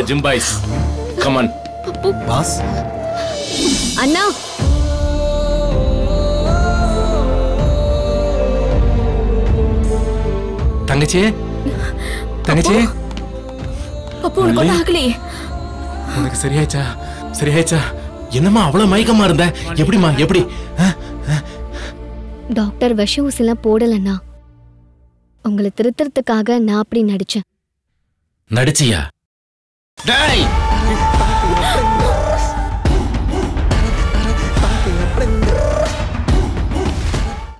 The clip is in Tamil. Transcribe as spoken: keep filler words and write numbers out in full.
the gym boys. Come on. Boss. Anna. தங்கச்சி தங்கச்சி அப்போ உனக்கு ஒன்றும் ஆகலையே? உனக்கு சரியாச்சா? சரியாச்சா? என்னம்மா அவ்வளவு மயக்கமா இருந்த? எப்படிமா எப்படி? டாக்டர் விஷ ஊசிலாம் போடலண்ணா. உங்களை திருத்தறதுக்காக நான் அப்படி நடிச்சேன். நடிச்சியா? டேய்